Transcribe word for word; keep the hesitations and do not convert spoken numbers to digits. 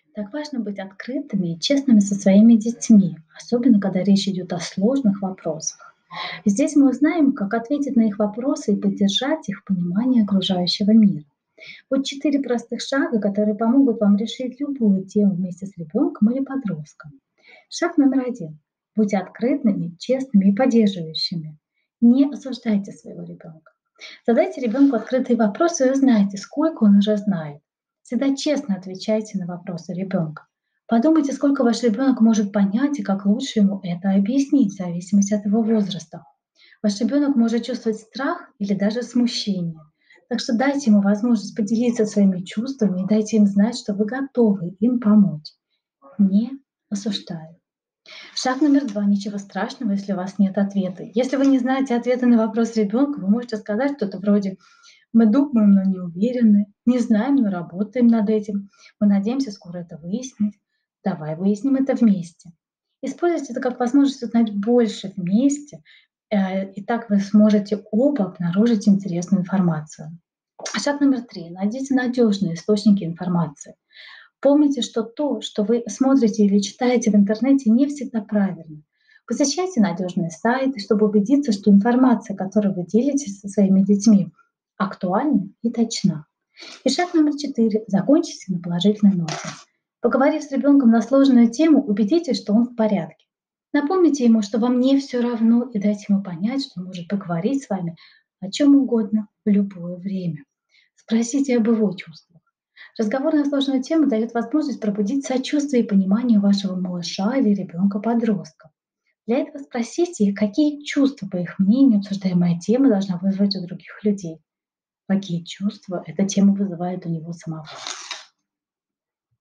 Так важно быть открытыми и честными со своими детьми, особенно когда речь идет о сложных вопросах. Здесь мы узнаем, как ответить на их вопросы и поддержать их в понимании окружающего мира. Вот четыре простых шага, которые помогут вам решить любую тему вместе с ребенком или подростком. Шаг номер один. Будьте открытыми, честными и поддерживающими. Не осуждайте своего ребенка. Задайте ребенку открытые вопросы и узнайте, сколько он уже знает. Всегда честно отвечайте на вопросы ребенка. Подумайте, сколько ваш ребенок может понять и как лучше ему это объяснить в зависимости от его возраста. Ваш ребенок может чувствовать страх или даже смущение. Так что дайте ему возможность поделиться своими чувствами и дайте им знать, что вы готовы им помочь. Не осуждаю. Шаг номер два. Ничего страшного, если у вас нет ответа. Если вы не знаете ответа на вопрос ребенка, вы можете сказать что-то вроде «Мы думаем, но не уверены», «Не знаем, но работаем над этим», «Мы надеемся скоро это выяснить», «Давай выясним это вместе». Используйте это как возможность узнать больше вместе, э, и так вы сможете оба обнаружить интересную информацию. Шаг номер три. Найдите надежные источники информации. Помните, что то, что вы смотрите или читаете в интернете, не всегда правильно. Посещайте надежные сайты, чтобы убедиться, что информация, которую вы делитесь со своими детьми, актуальна и точна. И шаг номер четыре. Закончите на положительной ноте. Поговорив с ребенком на сложную тему, убедитесь, что он в порядке. Напомните ему, что вам не все равно, и дайте ему понять, что он может поговорить с вами о чем угодно в любое время. Спросите об его чувствах. Разговор на сложную тему дает возможность пробудить сочувствие и понимание у вашего малыша или ребенка-подростка. Для этого спросите, какие чувства, по их мнению, обсуждаемая тема должна вызвать у других людей. Какие чувства эта тема вызывает у него самого.